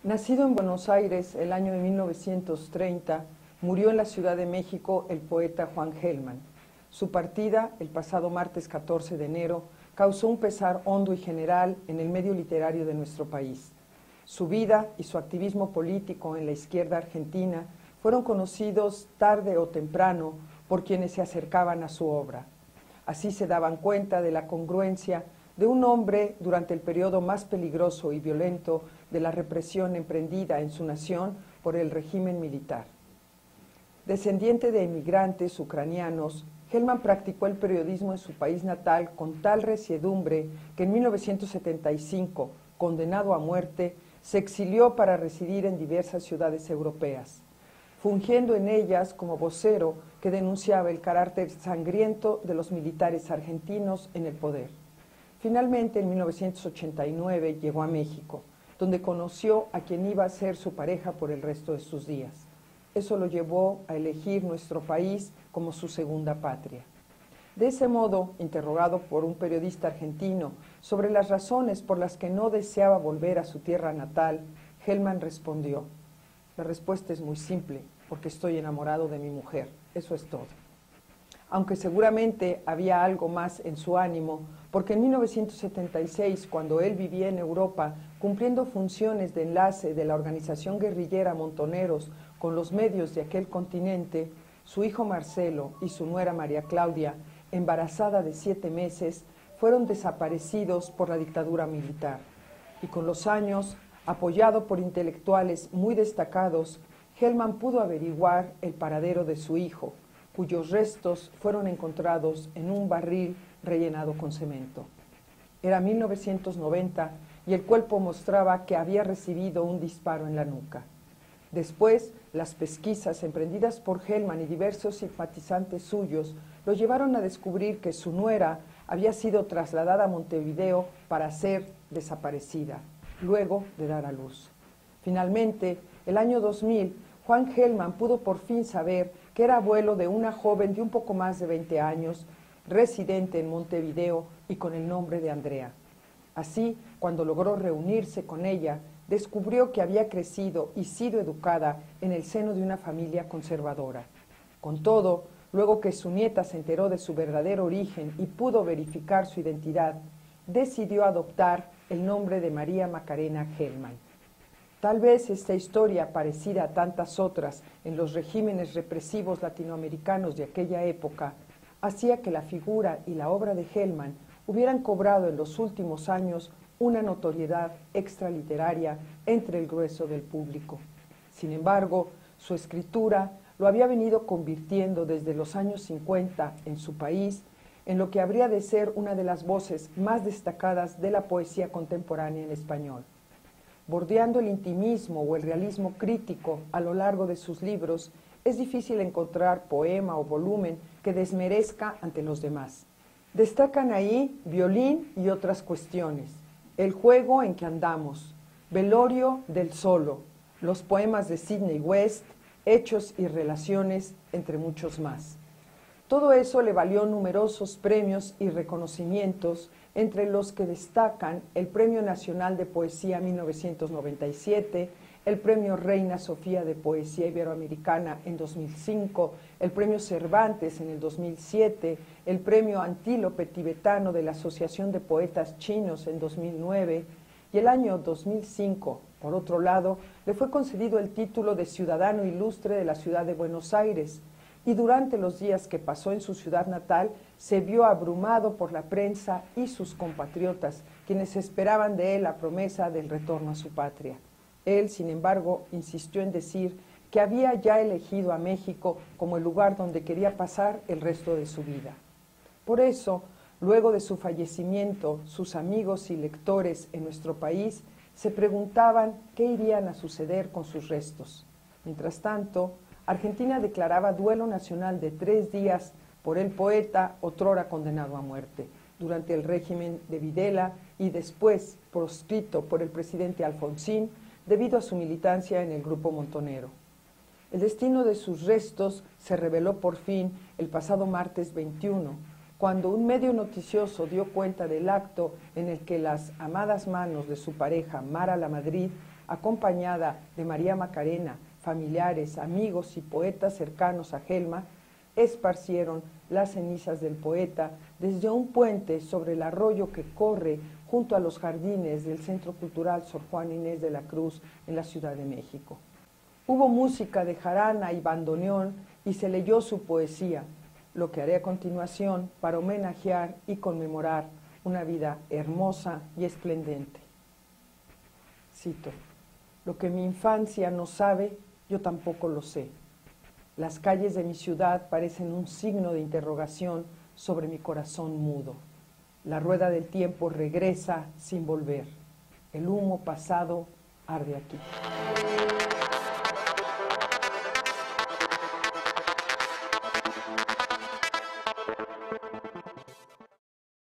Nacido en Buenos Aires el año de 1930, murió en la Ciudad de México el poeta Juan Gelman. Su partida, el pasado martes 14 de enero, causó un pesar hondo y general en el medio literario de nuestro país. Su vida y su activismo político en la izquierda argentina fueron conocidos tarde o temprano por quienes se acercaban a su obra. Así se daban cuenta de la congruencia de un hombre durante el periodo más peligroso y violento de la represión emprendida en su nación por el régimen militar. Descendiente de emigrantes ucranianos, Gelman practicó el periodismo en su país natal con tal resiedumbre que en 1975, condenado a muerte, se exilió para residir en diversas ciudades europeas, fungiendo en ellas como vocero que denunciaba el carácter sangriento de los militares argentinos en el poder. Finalmente, en 1989, llegó a México, donde conoció a quien iba a ser su pareja por el resto de sus días. Eso lo llevó a elegir nuestro país como su segunda patria. De ese modo, interrogado por un periodista argentino sobre las razones por las que no deseaba volver a su tierra natal, Gelman respondió: la respuesta es muy simple, porque estoy enamorado de mi mujer, eso es todo. Aunque seguramente había algo más en su ánimo, porque en 1976, cuando él vivía en Europa, cumpliendo funciones de enlace de la organización guerrillera Montoneros con los medios de aquel continente, su hijo Marcelo y su nuera María Claudia, embarazada de 7 meses, fueron desaparecidos por la dictadura militar. Y con los años, apoyado por intelectuales muy destacados, Gelman pudo averiguar el paradero de su hijo, cuyos restos fueron encontrados en un barril rellenado con cemento. Era 1990 y el cuerpo mostraba que había recibido un disparo en la nuca. Después, las pesquisas emprendidas por Gelman y diversos simpatizantes suyos lo llevaron a descubrir que su nuera había sido trasladada a Montevideo para ser desaparecida, luego de dar a luz. Finalmente, el año 2000, Juan Gelman pudo por fin saber que era abuelo de una joven de un poco más de 20 años, residente en Montevideo y con el nombre de Andrea. Así, cuando logró reunirse con ella, descubrió que había crecido y sido educada en el seno de una familia conservadora. Con todo, luego que su nieta se enteró de su verdadero origen y pudo verificar su identidad, decidió adoptar el nombre de María Macarena Gelman. Tal vez esta historia, parecida a tantas otras en los regímenes represivos latinoamericanos de aquella época, hacía que la figura y la obra de Gelman hubieran cobrado en los últimos años una notoriedad extraliteraria entre el grueso del público. Sin embargo, su escritura lo había venido convirtiendo desde los años 50 en su país en lo que habría de ser una de las voces más destacadas de la poesía contemporánea en español. Bordeando el intimismo o el realismo crítico a lo largo de sus libros, es difícil encontrar poema o volumen que desmerezca ante los demás. Destacan ahí Violín y otras cuestiones, El juego en que andamos, Velorio del solo, los poemas de Sidney West, Hechos y relaciones, entre muchos más. Todo eso le valió numerosos premios y reconocimientos, entre los que destacan el Premio Nacional de Poesía 1997, el Premio Reina Sofía de Poesía Iberoamericana en 2005, el Premio Cervantes en el 2007, el Premio Antílope Tibetano de la Asociación de Poetas Chinos en 2009, y el año 2005, por otro lado, le fue concedido el título de Ciudadano Ilustre de la Ciudad de Buenos Aires, y durante los días que pasó en su ciudad natal se vio abrumado por la prensa y sus compatriotas, quienes esperaban de él la promesa del retorno a su patria. Él, sin embargo, insistió en decir que había ya elegido a México como el lugar donde quería pasar el resto de su vida. Por eso, luego de su fallecimiento, sus amigos y lectores en nuestro país se preguntaban qué irían a suceder con sus restos. Mientras tanto, Argentina declaraba duelo nacional de 3 días por el poeta otrora condenado a muerte, durante el régimen de Videla y después proscrito por el presidente Alfonsín debido a su militancia en el grupo Montonero. El destino de sus restos se reveló por fin el pasado martes 21, cuando un medio noticioso dio cuenta del acto en el que las amadas manos de su pareja, Mara Lamadrid, acompañada de María Macarena, familiares, amigos y poetas cercanos a Gelman, esparcieron las cenizas del poeta desde un puente sobre el arroyo que corre junto a los jardines del Centro Cultural Sor Juana Inés de la Cruz en la Ciudad de México. Hubo música de jarana y bandoneón y se leyó su poesía, lo que haré a continuación para homenajear y conmemorar una vida hermosa y esplendente. Cito: lo que mi infancia no sabe, yo tampoco lo sé. Las calles de mi ciudad parecen un signo de interrogación sobre mi corazón mudo. La rueda del tiempo regresa sin volver. El humo pasado arde aquí.